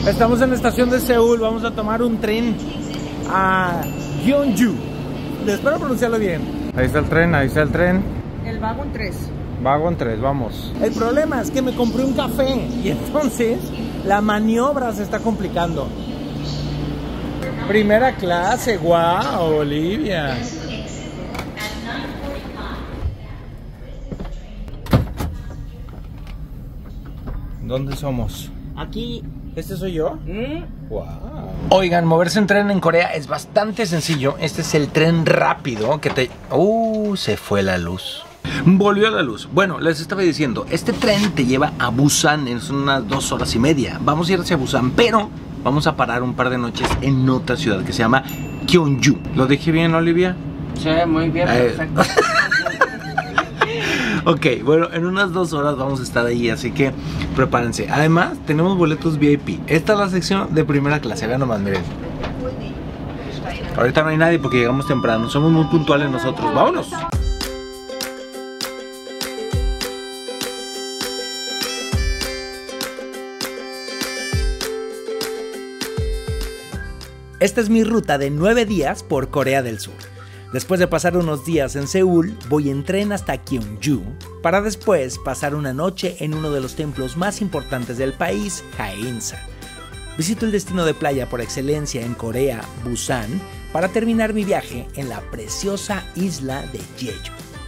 Estamos en la estación de Seúl, vamos a tomar un tren a Gyeongju. Espero pronunciarlo bien. Ahí está el tren, ahí está el tren. El vagón 3. Vagón 3, vamos. El problema es que me compré un café y entonces la maniobra se está complicando. Primera clase, guau, Olivia. ¿Dónde somos? Aquí. ¿Este soy yo? Wow. Oigan, moverse en tren en Corea es bastante sencillo. Este es el tren rápido que te... se fue la luz. Volvió la luz. Bueno, les estaba diciendo, este tren te lleva a Busan en unas 2 horas y media. Vamos a ir hacia Busan, pero vamos a parar un par de noches en otra ciudad que se llama Gyeongju. ¿Lo dije bien, Olivia? Sí, muy bien, perfecto. Ok, bueno, en unas 2 horas vamos a estar ahí, así que prepárense. Además, tenemos boletos VIP. Esta es la sección de primera clase, vean nomás, miren. Ahorita no hay nadie porque llegamos temprano, somos muy puntuales nosotros. ¡Vámonos! Esta es mi ruta de 9 días por Corea del Sur. Después de pasar unos días en Seúl, voy en tren hasta Gyeongju, para después pasar una noche en uno de los templos más importantes del país, Haeinsa. Visito el destino de playa por excelencia en Corea, Busan, para terminar mi viaje en la preciosa isla de Jeju.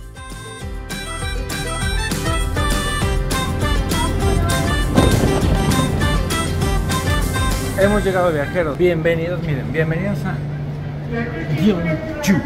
Hemos llegado, viajeros. Bienvenidos, miren, bienvenidos a Gyeongju.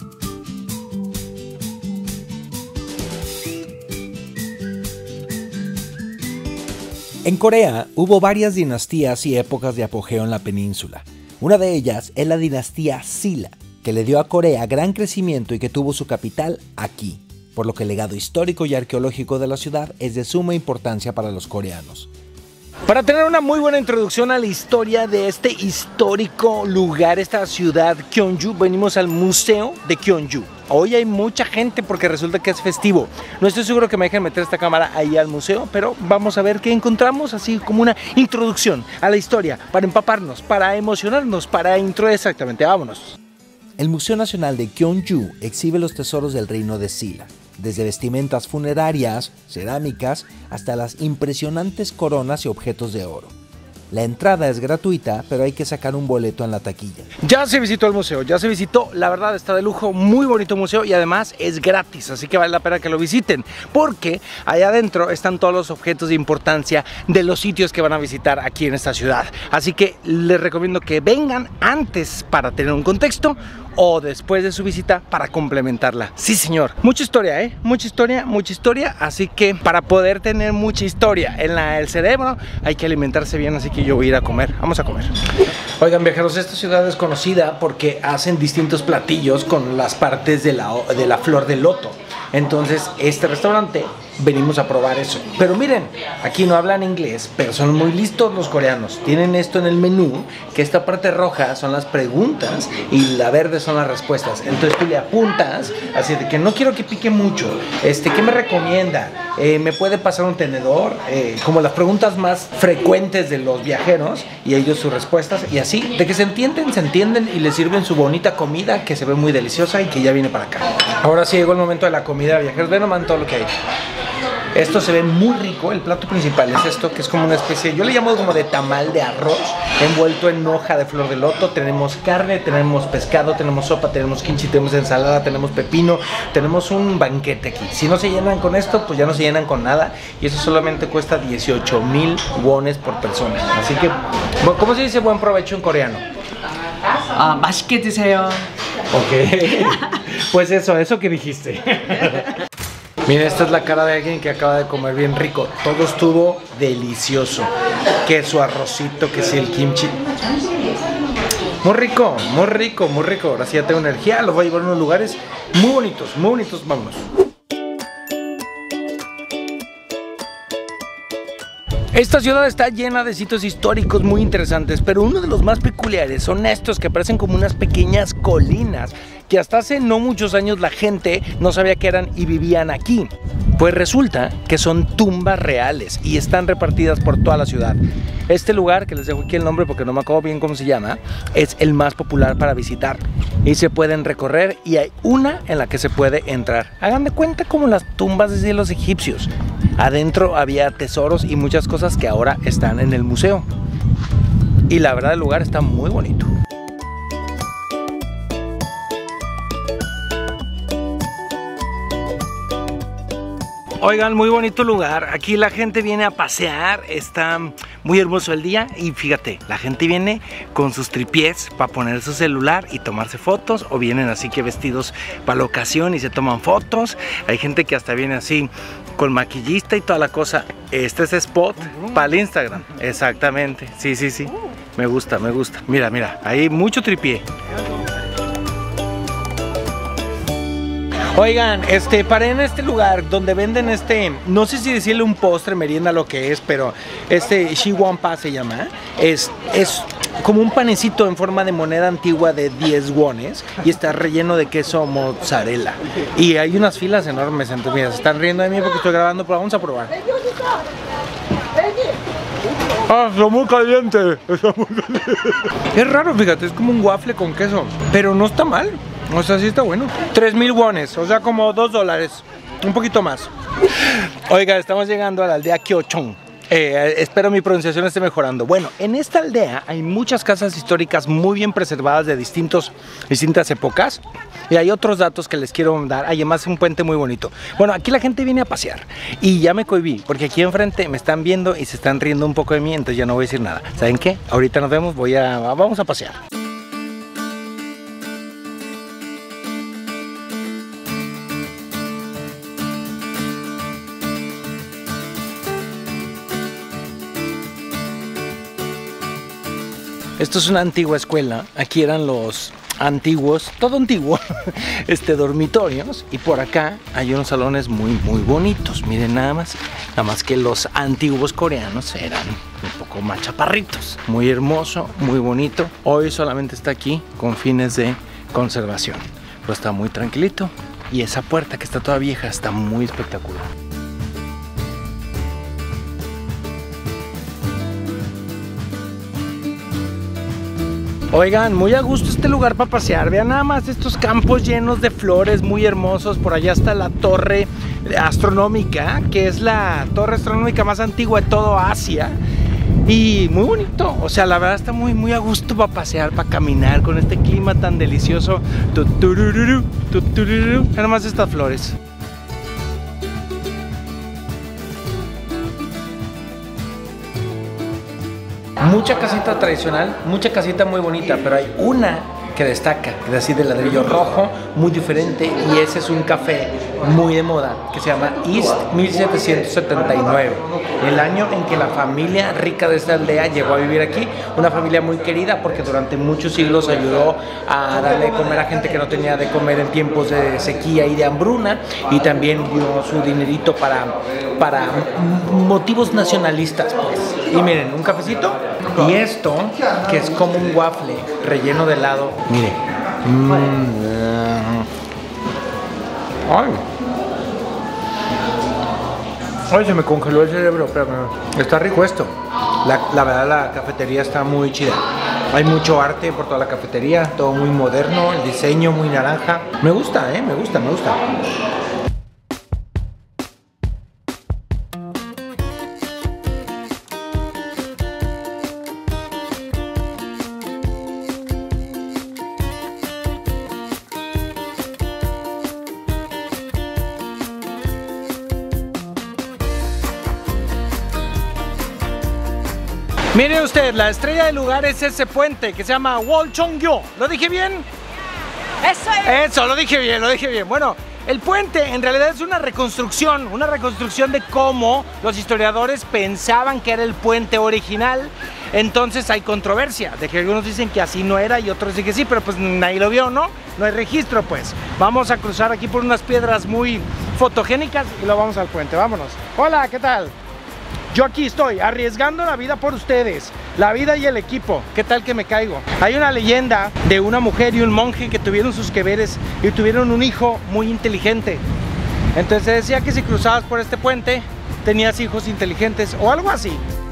En Corea hubo varias dinastías y épocas de apogeo en la península. Una de ellas es la dinastía Silla, que le dio a Corea gran crecimiento y que tuvo su capital aquí, por lo que el legado histórico y arqueológico de la ciudad es de suma importancia para los coreanos. Para tener una muy buena introducción a la historia de este histórico lugar, esta ciudad Gyeongju, venimos al Museo de Gyeongju. Hoy hay mucha gente porque resulta que es festivo. No estoy seguro que me dejen meter esta cámara ahí al museo, pero vamos a ver qué encontramos, así como una introducción a la historia, para empaparnos, para emocionarnos, para exactamente, vámonos. El Museo Nacional de Gyeongju exhibe los tesoros del reino de Silla. Desde vestimentas funerarias, cerámicas, hasta las impresionantes coronas y objetos de oro. La entrada es gratuita, pero hay que sacar un boleto en la taquilla. Ya se visitó el museo, ya se visitó, la verdad está de lujo, muy bonito museo y además es gratis, así que vale la pena que lo visiten, porque allá adentro están todos los objetos de importancia de los sitios que van a visitar aquí en esta ciudad. Así que les recomiendo que vengan antes para tener un contexto o después de su visita para complementarla. Sí, señor. Mucha historia, mucha historia, así que para poder tener mucha historia en el cerebro hay que alimentarse bien, así que yo voy a ir a comer. Vamos a comer. Oigan, viajeros, esta ciudad es conocida porque hacen distintos platillos con las partes de la flor de loto. Entonces, este restaurante venimos a probar eso. Pero miren, aquí no hablan inglés, pero son muy listos los coreanos. Tienen esto en el menú, que esta parte roja son las preguntas y la verde son las respuestas. Entonces tú le apuntas, así de que no quiero que pique mucho. ¿Qué me recomienda? ¿Me puede pasar un tenedor? Como las preguntas más frecuentes de los viajeros y ellos sus respuestas. Y así, de que se entienden y les sirven su bonita comida que se ve muy deliciosa y que ya viene para acá. Ahora sí llegó el momento de la comida, viajeros. Ven nomás todo lo que hay. Esto se ve muy rico, el plato principal es esto, que es como una especie, yo le llamo como de tamal de arroz, envuelto en hoja de flor de loto. Tenemos carne, tenemos pescado, tenemos sopa, tenemos kimchi, tenemos ensalada, tenemos pepino, tenemos un banquete aquí. Si no se llenan con esto, pues ya no se llenan con nada, y eso solamente cuesta 18,000 wones por persona. Así que, ¿cómo se dice buen provecho en coreano? 맛있게 드세요. Ok, pues eso que dijiste. Miren, esta es la cara de alguien que acaba de comer bien rico. Todo estuvo delicioso. Que su arrocito, que si el kimchi. Muy rico, muy rico, muy rico. Ahora sí ya tengo energía. Los voy a llevar a unos lugares muy bonitos, vámonos. Esta ciudad está llena de sitios históricos muy interesantes, pero uno de los más peculiares son estos que parecen como unas pequeñas colinas que hasta hace no muchos años la gente no sabía que eran y vivían aquí. Pues resulta que son tumbas reales y están repartidas por toda la ciudad. Este lugar, que les dejo aquí el nombre porque no me acuerdo bien cómo se llama, es el más popular para visitar y se pueden recorrer, y hay una en la que se puede entrar. Hagan de cuenta como las tumbas de los egipcios. Adentro había tesoros y muchas cosas que ahora están en el museo. Y la verdad el lugar está muy bonito. Oigan, muy bonito lugar. Aquí la gente viene a pasear, está muy hermoso el día y fíjate, la gente viene con sus tripiés para poner su celular y tomarse fotos, o vienen así que vestidos para la ocasión y se toman fotos. Hay gente que hasta viene así con maquillista y toda la cosa. Este es spot para el Instagram. Exactamente, sí. Me gusta. Mira, hay mucho tripié. Oigan, paré en este lugar donde venden no sé si decirle un postre, merienda, lo que es, pero Shiwampa se llama. Es como un panecito en forma de moneda antigua de 10 wones y está relleno de queso mozzarella. Y hay unas filas enormes, entonces mira, se están riendo de mí porque estoy grabando, pero vamos a probar. Ah, está muy caliente. Es raro, fíjate, es como un waffle con queso, pero no está mal. O sea, sí está bueno. 3,000 wones, o sea, como $2, un poquito más. Oiga, estamos llegando a la aldea Kyochon. Espero mi pronunciación esté mejorando. Bueno, en esta aldea hay muchas casas históricas muy bien preservadas de distintas épocas. Y hay otros datos que les quiero dar. Además es un puente muy bonito. Bueno, aquí la gente viene a pasear y ya me cohibí porque aquí enfrente me están viendo y se están riendo un poco de mí, entonces ya no voy a decir nada. ¿Saben qué? Ahorita nos vemos, vamos a pasear. Esto es una antigua escuela. Aquí eran los antiguos, todo antiguo, dormitorios, y por acá hay unos salones muy bonitos. Miren nada más que los antiguos coreanos eran un poco más chaparritos. Muy hermoso, muy bonito. Hoy solamente está aquí con fines de conservación, pero está muy tranquilito, y esa puerta que está toda vieja está muy espectacular. Oigan, muy a gusto este lugar para pasear. Vean nada más estos campos llenos de flores muy hermosos. Por allá está la torre astronómica, que es la torre astronómica más antigua de todo Asia. Y muy bonito, o sea, la verdad está muy a gusto para pasear, para caminar con este clima tan delicioso. Vean nada más estas flores. Mucha casita tradicional, mucha casita muy bonita, pero hay una que destaca, que es así de ladrillo rojo, muy diferente, y ese es un café muy de moda que se llama East 1779, el año en que la familia rica de esta aldea llegó a vivir aquí, una familia muy querida porque durante muchos siglos ayudó a darle de comer a gente que no tenía de comer en tiempos de sequía y de hambruna, y también dio su dinerito para motivos nacionalistas, pues. Y miren, un cafecito, y esto que es como un waffle relleno de helado. Mire. Ay, se me congeló el cerebro, pero está rico esto. La verdad, la cafetería está muy chida. Hay mucho arte por toda la cafetería, todo muy moderno, el diseño muy naranja. Me gusta, me gusta. Mire usted, la estrella del lugar es ese puente que se llama Wolcheong-gyo. ¿Lo dije bien? Eso, lo dije bien. Bueno, el puente en realidad es una reconstrucción de cómo los historiadores pensaban que era el puente original. Entonces hay controversia, de que algunos dicen que así no era y otros dicen que sí, pero pues nadie lo vio, ¿no? No hay registro, pues. Vamos a cruzar aquí por unas piedras muy fotogénicas y lo vamos al puente, vámonos. Hola, ¿qué tal? yo aquí estoy arriesgando la vida por ustedes, la vida y el equipo. ¿Qué tal que me caigo? Hay una leyenda de una mujer y un monje que tuvieron sus que veres y tuvieron un hijo muy inteligente. Entonces se decía que si cruzabas por este puente tenías hijos inteligentes o algo así.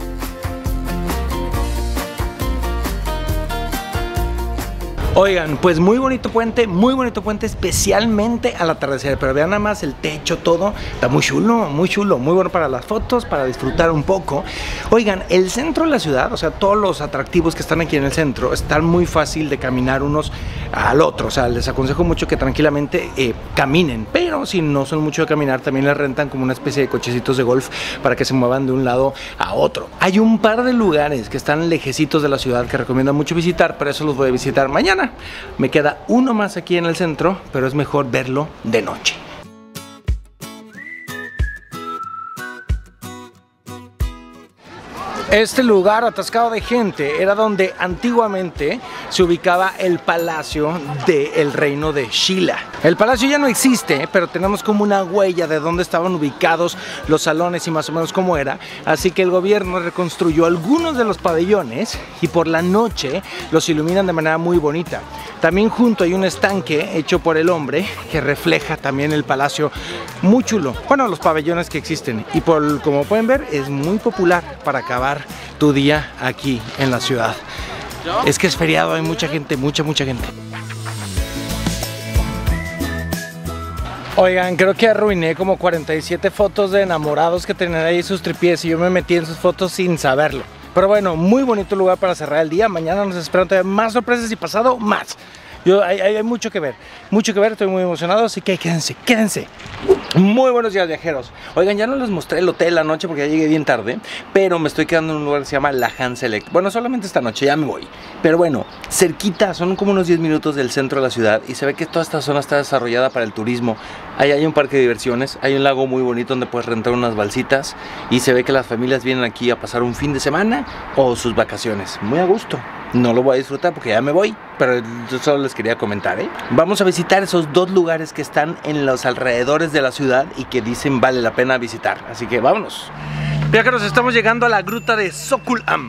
Oigan, pues muy bonito puente, especialmente al atardecer. Pero vean nada más el techo, todo. Está muy chulo, muy bueno para las fotos, para disfrutar un poco. Oigan, el centro de la ciudad, o sea, todos los atractivos que están aquí en el centro, están muy fácil de caminar unos al otro. O sea, les aconsejo mucho que tranquilamente caminen. Pero si no son mucho de caminar, también les rentan como una especie de cochecitos de golf para que se muevan de un lado a otro. Hay un par de lugares que están lejecitos de la ciudad que recomiendo mucho visitar, pero eso los voy a visitar mañana. Me queda uno más aquí en el centro, pero es mejor verlo de noche. Este lugar atascado de gente era donde antiguamente se ubicaba el palacio del reino de Shila. El palacio ya no existe, pero tenemos como una huella de dónde estaban ubicados los salones y más o menos cómo era. Así que el gobierno reconstruyó algunos de los pabellones y por la noche los iluminan de manera muy bonita. También junto hay un estanque hecho por el hombre que refleja también el palacio, muy chulo. Bueno, los pabellones que existen, y como pueden ver es muy popular para acabar tu día aquí en la ciudad. Es que es feriado, hay mucha gente, mucha gente. Oigan, creo que arruiné como 47 fotos de enamorados que tenían ahí sus tripiés y yo me metí en sus fotos sin saberlo. Pero bueno, muy bonito lugar para cerrar el día. Mañana nos esperan todavía más sorpresas y pasado más. Hay mucho que ver, estoy muy emocionado, así que quédense. Muy buenos días, viajeros. Oigan, ya no les mostré el hotel anoche porque ya llegué bien tarde, pero me estoy quedando en un lugar que se llama La Han Select. Bueno, solamente esta noche, ya me voy. Pero bueno, cerquita, son como unos 10 minutos del centro de la ciudad y se ve que toda esta zona está desarrollada para el turismo. Ahí hay un parque de diversiones, hay un lago muy bonito donde puedes rentar unas balsitas y se ve que las familias vienen aquí a pasar un fin de semana o sus vacaciones. Muy a gusto. No lo voy a disfrutar porque ya me voy, pero yo solo les quería comentar, ¿eh? Vamos a visitar esos dos lugares que están en los alrededores de la ciudad y que dicen vale la pena visitar. Así que vámonos. Viajeros, estamos llegando a la gruta de Sokulam.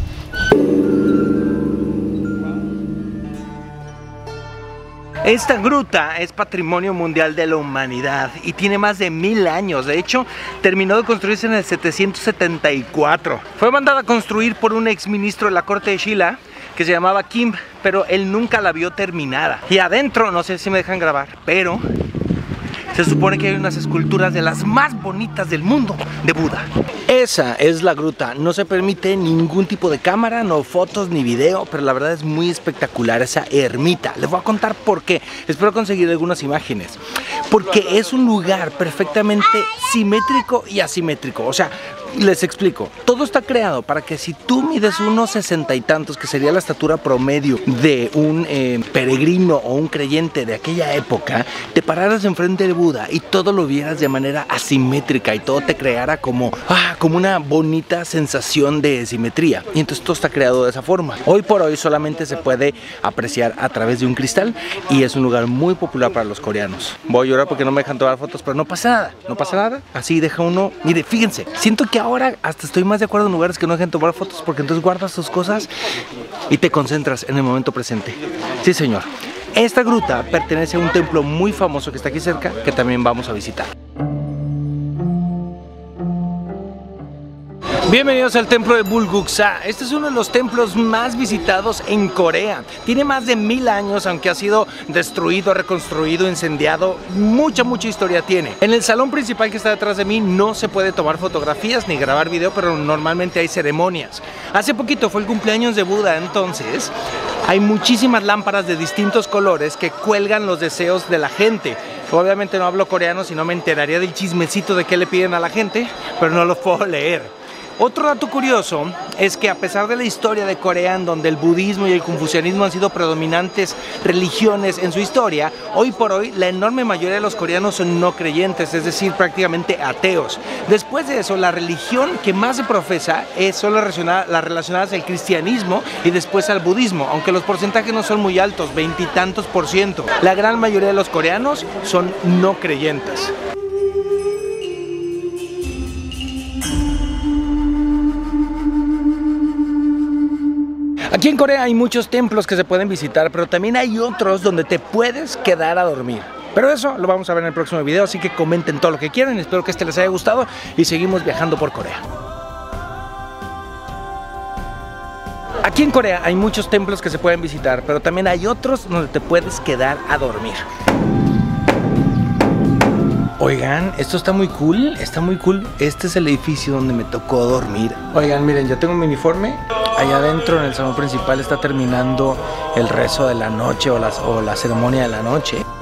Esta gruta es Patrimonio Mundial de la Humanidad y tiene más de 1000 años. De hecho, terminó de construirse en el 774. Fue mandada a construir por un ex ministro de la corte de Shila que se llamaba Kim, pero él nunca la vio terminada. Y adentro, no sé si me dejan grabar, pero se supone que hay unas esculturas de las más bonitas del mundo de Buda. Esa es la gruta. No se permite ningún tipo de cámara, no fotos ni video, pero la verdad es muy espectacular esa ermita. Les voy a contar por qué. Espero conseguir algunas imágenes. Porque es un lugar perfectamente simétrico y asimétrico. O sea, les explico. Todo está creado para que si tú mides unos 60 y tantos, que sería la estatura promedio de un peregrino o un creyente de aquella época, te pararas enfrente de Buda y todo lo vieras de manera asimétrica y todo te creara como una bonita sensación de simetría. Y entonces todo está creado de esa forma. Hoy por hoy solamente se puede apreciar a través de un cristal y es un lugar muy popular para los coreanos. Voy a llorar porque no me dejan tomar fotos, pero no pasa nada, no pasa nada. Así deja uno. Mire, fíjense, siento que ahora hasta estoy más de acuerdo en lugares que no dejen tomar fotos porque entonces guardas tus cosas y te concentras en el momento presente. Sí, señor. Esta gruta pertenece a un templo muy famoso que está aquí cerca, que también vamos a visitar. Bienvenidos al templo de Bulguksa. Este es uno de los templos más visitados en Corea. Tiene más de 1000 años, aunque ha sido destruido, reconstruido, incendiado. Mucha historia tiene. En el salón principal que está detrás de mí no se puede tomar fotografías ni grabar video, pero normalmente hay ceremonias. Hace poquito fue el cumpleaños de Buda, entonces hay muchísimas lámparas de distintos colores que cuelgan los deseos de la gente. Obviamente no hablo coreano, si no me enteraría del chismecito de qué le piden a la gente, pero no lo puedo leer. Otro dato curioso es que a pesar de la historia de Corea, en donde el budismo y el confucianismo han sido predominantes religiones en su historia, hoy por hoy la enorme mayoría de los coreanos son no creyentes, es decir, prácticamente ateos. Después de eso, la religión que más se profesa son las relacionadas al cristianismo y después al budismo, aunque los porcentajes no son muy altos, 20 y tantos %. La gran mayoría de los coreanos son no creyentes. Aquí en Corea hay muchos templos que se pueden visitar, pero también hay otros donde te puedes quedar a dormir. Pero eso lo vamos a ver en el próximo video, así que comenten todo lo que quieran. Espero que este les haya gustado y seguimos viajando por Corea. Aquí en Corea hay muchos templos que se pueden visitar, pero también hay otros donde te puedes quedar a dormir. Oigan, esto está muy cool, está muy cool. Este es el edificio donde me tocó dormir. Oigan, miren, yo tengo mi uniforme. Allá adentro en el salón principal está terminando el rezo de la noche o la ceremonia de la noche.